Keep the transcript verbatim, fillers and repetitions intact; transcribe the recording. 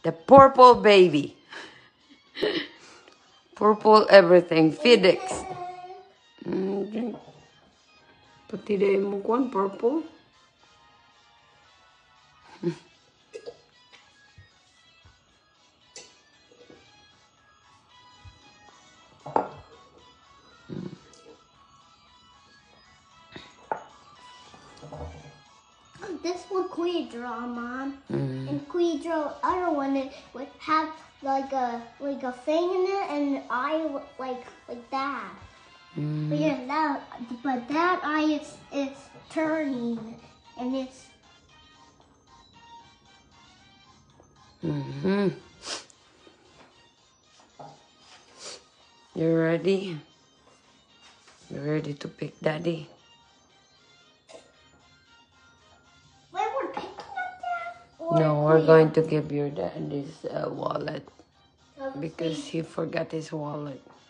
The purple baby. Purple everything. FedEx. Mm, drink. Pati day mo kwan, purple. This one Quee draw, Mom. Mm. And Quee draw other one that would have like a like a thing in it and an eye like like that. Mm. But yeah, that but that eye is is turning and it's Mm-hmm. You ready? You ready to pick Daddy? Wait, we're picking up that? Or No, we're Quee? going to give your daddy's uh, wallet Okay. because he forgot his wallet.